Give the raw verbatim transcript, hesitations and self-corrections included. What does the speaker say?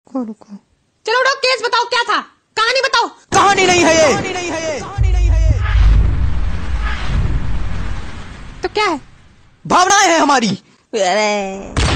रुको रुको, चलो उठो, केस बताओ, क्या था, कहानी बताओ। कहानी नहीं है ये, कहानी नहीं है ये, कहानी नहीं है ये। तो क्या है? भावनाएं हैं हमारी।